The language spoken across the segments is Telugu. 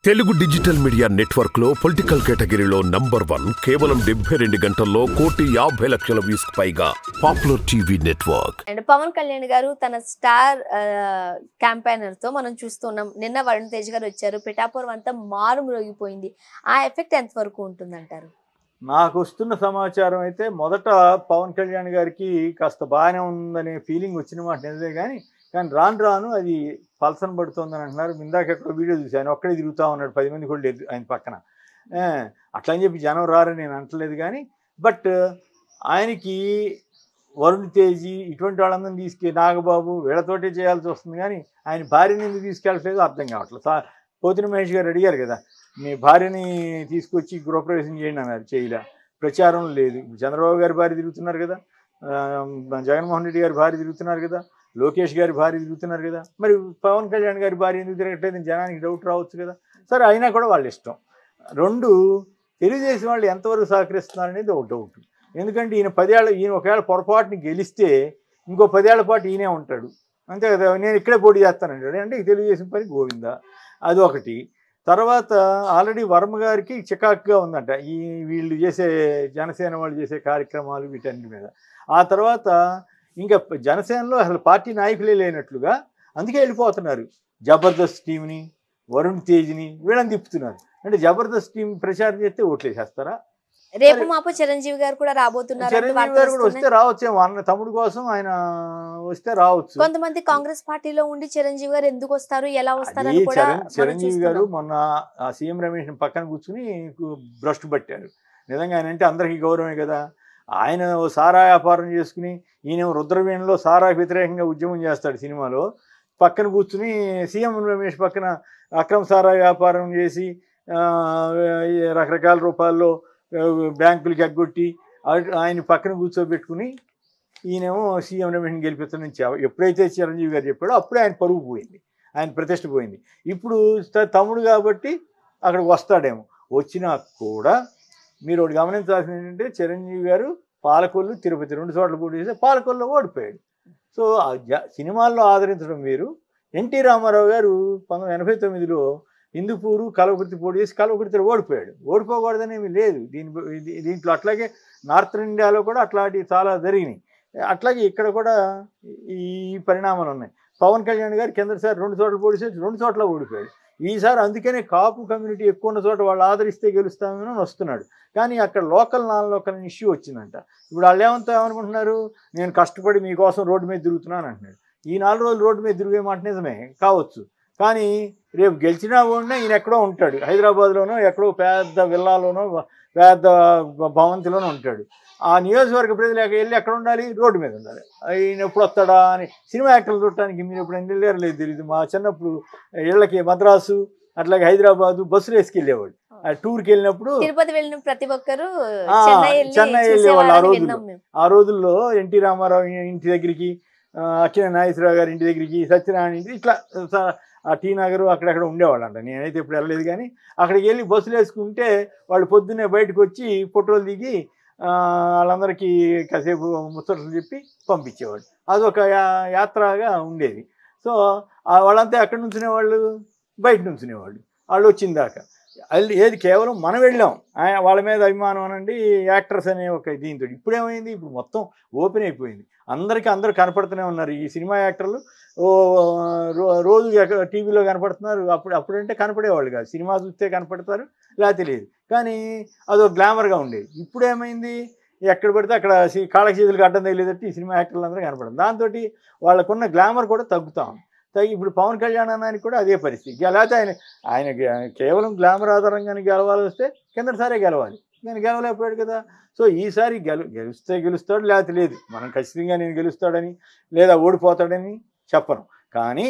తెలుగు డిజిటల్ మీడియా నెట్వర్క్ లో పొలిటికల్ కేటగిరీలో #1 కేవలం 72 గంటల్లో 1,50,00,000 వ్యూస్ పైగా popular TV network. And Pawan Kalyan గారు తన స్టార్ క్యాంపెయినర్ తో మనం చూస్తున్నాం. నిన్న వరుణ్ తేజ్ గారు వచ్చారు. పిఠాపురం అంతా మారుమ్రోగిపోయింది. ఆ ఎఫెక్ట్ ఎంత వరకు ఉంటుందంటారు? నాకు వస్తున్న సమాచారం అయితే మొదట పవన్ కళ్యాణ్ గారికి కాస్త బాగానే ఉందనే ఫీలింగ్ వచ్చిన మాట నిజమే, కానీ రాను రాను అది పల్సన పడుతుందని అంటున్నారు. ఇందాక ఎక్కడో వీడియో చూసి ఆయన ఒక్కడే తిరుగుతూ ఉన్నాడు, 10 మంది కూడా లేదు ఆయన పక్కన. అట్లా అని చెప్పి జనం రారని నేను అంటలేదు, కానీ బట్ ఆయనకి వరుణ్ తేజీ ఇటువంటి వాళ్ళందరినీ నాగబాబు వీళ్ళతోటే చేయాల్సి వస్తుంది, కానీ ఆయన భార్యని ఎందుకు తీసుకెళ్ళట్లేదు అర్థం కావట్లేదు. పోతిన మహేష్ గారు అడిగారు కదా, మీ భార్యని తీసుకొచ్చి గృహప్రవేశం చేయండి అన్నారు, చేయలే. ప్రచారం లేదు. చంద్రబాబు గారి భార్య తిరుగుతున్నారు కదా, జగన్మోహన్ రెడ్డి గారి భార్య తిరుగుతున్నారు కదా, లోకేష్ గారి భార్య తిరుగుతున్నారు కదా, మరి పవన్ కళ్యాణ్ గారి భార్య ఎందుకు తిరగట్లేదు జనానికి డౌట్ రావచ్చు కదా. సరే, అయినా కూడా వాళ్ళ ఇష్టం. రెండు, తెలుగుదేశం వాళ్ళు ఎంతవరకు సహకరిస్తున్నారు అనేది ఒక డౌట్. ఎందుకంటే ఈయన ఒకవేళ పొరపాటుని గెలిస్తే ఇంకో 10 ఏళ్ల పాటు ఈయనే ఉంటాడు, అంతే కదా. నేను ఇక్కడే పోటీ చేస్తానంటాడు, అంటే తెలుగుదేశం పని గోవిందా. అదొకటి. తర్వాత ఆల్రెడీ వర్మ గారికి చికాకుగా ఉందంట వీళ్ళు చేసే జనసేన వాళ్ళు చేసే కార్యక్రమాలు వీటన్నిటి మీద. ఆ తర్వాత ఇంకా జనసేనలో అసలు పార్టీ నాయకులే లేనట్లుగా, అందుకే వెళ్ళిపోతున్నారు. జబర్దస్త్ టీంని, వరుణ్ తేజ్ని వీళ్ళని తిప్పుతున్నారు. అంటే జబర్దస్త్ టీం ప్రచారం చేస్తే ఓట్లు వేసేస్తారా? రేపు మాపు చిరంజీవి గారు కూడా రాబోతున్నారు. చిరంజీవి గారు కూడా వస్తే రావచ్చేమో, అన్న తమ్ముడు కోసం ఆయన వస్తే రావచ్చు. కొంతమంది కాంగ్రెస్ పార్టీలో ఉండి చిరంజీవి గారు ఎందుకు వస్తారు, ఎలా వస్తారు? చిరంజీవి గారు మొన్న ఆ సీఎం రమేష్ పక్కన కూర్చుని భ్రష్టు పట్టారు. నిజంగా ఆయన అంటే అందరికీ గౌరవమే కదా. ఆయన సారా వ్యాపారం చేసుకుని ఈయన రుద్రవీణలో సారా వ్యతిరేకంగా ఉద్యమం చేస్తాడు సినిమాలో, పక్కన కూర్చుని సీఎం రమేష్ పక్కన అక్రమ సారా వ్యాపారం చేసి రకరకాల రూపాల్లో బ్యాంకులకి ఎగ్గొట్టి ఆయన పక్కన కూర్చోబెట్టుకుని ఈయనేమో సీఎం రమేష్ని గెలిపిస్తానని ఎప్పుడైతే చిరంజీవి గారు చెప్పాడో అప్పుడే ఆయన పరుగు పోయింది, ఆయన ప్రతిష్ట పోయింది. ఇప్పుడు తమ్ముడు కాబట్టి అక్కడికి వస్తాడేమో. వచ్చినా కూడా మీరు ఒకటి గమనించాల్సింది ఏంటంటే, చిరంజీవి గారు పాలకొల్లు, తిరుపతి 2 చోట్ల పోటీ చేస్తే పాలకొల్లులో ఓడిపోయాడు. సో సినిమాల్లో ఆదరించడం వేరు. ఎన్టీ రామారావు గారు 1989లో హిందూపూరు, కల్వకుర్తి పోటీ చేసి కల్వకుర్తిలో ఓడిపోయాడు. ఓడిపోకూడదనేమి లేదు దీంట్లో. అట్లాగే నార్త్ ఇండియాలో కూడా అట్లాంటివి చాలా జరిగినాయి. అట్లాగే ఇక్కడ కూడా ఈ పరిణామాలు ఉన్నాయి. పవన్ కళ్యాణ్ గారు కిందసారి 2 చోట్ల పోటీ చేసి 2 చోట్ల ఓడిపోయాడు. ఈసారి అందుకనే కాపు కమ్యూనిటీ ఎక్కువ ఉన్న చోట వాళ్ళు ఆదరిస్తే గెలుస్తామని వస్తున్నాడు. కానీ అక్కడ నాన్ లోకల్ ఇష్యూ వచ్చిందంట. ఇప్పుడు వాళ్ళు ఏమనుకుంటున్నారు, నేను కష్టపడి మీకోసం రోడ్డు మీద తిరుగుతున్నాను అంటున్నాడు. ఈ 4 రోజులు రోడ్డు మీద తిరిగే మాట నిజమే కావచ్చు, కానీ రేపు గెలిచినా కూడా ఈయన ఎక్కడో ఉంటాడు, హైదరాబాద్లోనో ఎక్కడో పెద్ద విల్లాలోనో పెద్ద భవంతిలోనో ఉంటాడు. ఆ నియోజకవర్గ ప్రజలు వెళ్ళి ఎక్కడ ఉండాలి, రోడ్డు మీద ఉండాలి. ఆయన ఎప్పుడు వస్తాడా అని సినిమా యాక్టర్లు చూడటానికి మీరు ఎప్పుడు వెళ్ళారు లేదు తెలియదు. మా చిన్నప్పుడు ఇళ్ళకి మద్రాసు అట్లాగే హైదరాబాదు బస్సులు వేసుకెళ్ళేవాడు. టూర్కి వెళ్ళినప్పుడు తిరుపతి వెళ్ళిన ప్రతి ఒక్కరు చెన్నై వెళ్ళేవాళ్ళు. ఆ రోజుల్లో ఎన్టీ రామారావు ఇంటి దగ్గరికి, అక్కినే నాగేశ్వరరావు గారి ఇంటి దగ్గరికి, సత్యనారాయణ ఇంటి, ఇట్లా ఆ టీ నగరు అక్కడక్కడ ఉండేవాళ్ళు అంట. నేనైతే ఇప్పుడు వెళ్ళలేదు, కానీ అక్కడికి వెళ్ళి బస్సులు వేసుకుంటే వాళ్ళు పొద్దున్నే బయటకు వచ్చి ఫోటోలు దిగి వాళ్ళందరికీ కాసేపు ముచ్చట్లు చెప్పి పంపించేవాడు. అదొక యాత్రగా ఉండేది. సో వాళ్ళంతా ఎక్కడి నుంచునేవాళ్ళు, బయట నుంచునేవాళ్ళు వాళ్ళు వచ్చిందాకా. ఏది కేవలం మనం వెళ్ళాం, వాళ్ళ మీద అభిమానం అనండి, యాక్టర్స్ అనే ఒక దీంతో. ఇప్పుడేమైంది, ఇప్పుడు మొత్తం ఓపెన్ అయిపోయింది. అందరూ కనపడుతూనే ఉన్నారు. ఈ సినిమా యాక్టర్లు రోజు టీవీలో కనపడుతున్నారు. అప్పుడంటే కనపడేవాళ్ళు కాదు, సినిమా చూస్తే కనపడతారు, లేకపోతే లేదు. కానీ అదొక గ్లామర్గా ఉండేది. ఇప్పుడు ఏమైంది, ఎక్కడ పడితే అక్కడ కాళ్ళకి చేతులకు అడ్డం తగిలేదట్టి ఈ సినిమా యాక్టర్లు అందరూ కనపడదు. దాంతో వాళ్ళకున్న గ్లామర్ కూడా తగ్గుతా ఉంది. ఇప్పుడు పవన్ కళ్యాణ్ అన్నానికి కూడా అదే పరిస్థితి. లేకపోతే ఆయన కేవలం గ్లామర్ ఆధారంగానే గెలవాల్సి వస్తే కిందసారే గెలవాలి, నేను గెలవలేకపోయాడు కదా. సో ఈసారి గెలిస్తే గెలుస్తాడు, లేకపోతే లేదు. మనం ఖచ్చితంగా నేను గెలుస్తాడని లేదా ఓడిపోతాడని చెప్పను, కానీ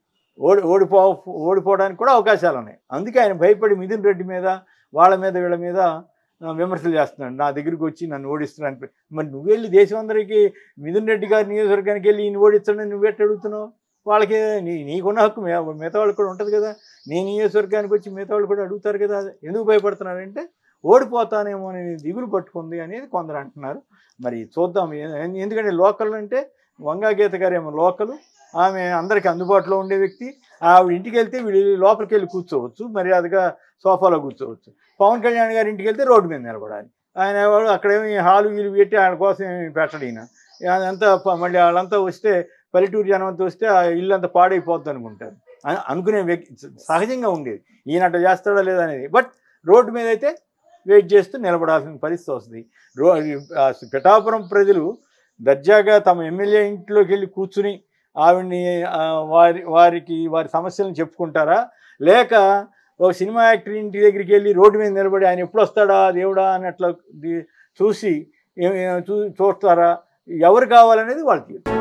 ఓడిపోవడానికి కూడా అవకాశాలు ఉన్నాయి. అందుకే ఆయన భయపడి మిథున్ రెడ్డి మీద వీళ్ళ మీద విమర్శలు చేస్తున్నాడు. నా దగ్గరికి వచ్చి నన్ను ఓడిస్తున్నాను. మరి నువ్వు వెళ్ళి దేశం అందరికీ మిథున్ రెడ్డి గారి నియోజకవర్గానికి వెళ్ళి ఈయన ఓడిస్తాడని నువ్వెట్టు అడుగుతున్నావు? వాళ్ళకి నీకున్న హక్కు మిగతా వాళ్ళకి కూడా ఉంటుంది కదా. నీ నియోజకవర్గానికి వచ్చి మిగతా వాళ్ళు కూడా అడుగుతారు కదా. ఎందుకు భయపడుతున్నారంటే ఓడిపోతానేమో అని దిగులు పట్టుకుంది అనేది కొందరు అంటున్నారు. మరి చూద్దాం. ఎందుకంటే లోకల్ అంటే వంగా గీత గారు ఏమో లోకలు, ఆమె అందరికీ అందుబాటులో ఉండే వ్యక్తి. ఆవిడ ఇంటికి వెళ్తే వీళ్ళు లోపలికి వెళ్ళి కూర్చోవచ్చు, మర్యాదగా సోఫాలో కూర్చోవచ్చు. పవన్ కళ్యాణ్ గారి ఇంటికి వెళ్తే రోడ్డు మీద నిలబడాలి. ఆయన అక్కడేమి హాలు వీలు పెట్టి ఆయన కోసం ఏమి పెట్టడు ఈయన. అదంతా మళ్ళీ వాళ్ళంతా వస్తే పల్లెటూరు జనం అంతా వస్తే ఆ ఇల్లు అంతా పాడైపోద్ది అనుకుంటారు, అనుకునే సహజంగా ఉండేది. ఈయన అట్లా చేస్తాడా లేదా అనేది. బట్ రోడ్డు మీద అయితే వెయిట్ చేస్తూ నిలబడాల్సిన పరిస్థితి వస్తుంది. పిఠాపురం ప్రజలు దర్జాగా తమ ఎమ్మెల్యే ఇంట్లోకి వెళ్ళి కూర్చుని ఆవిడ్ని వారి సమస్యలను చెప్పుకుంటారా, లేక ఒక సినిమా యాక్టర్ ఇంటి దగ్గరికి వెళ్ళి రోడ్డు మీద నిలబడి ఆయన ఎప్పుడు వస్తాడా దేవుడా అన్నట్లు చూసి చూస్తారా? ఎవరు కావాలనేది వాళ్ళకి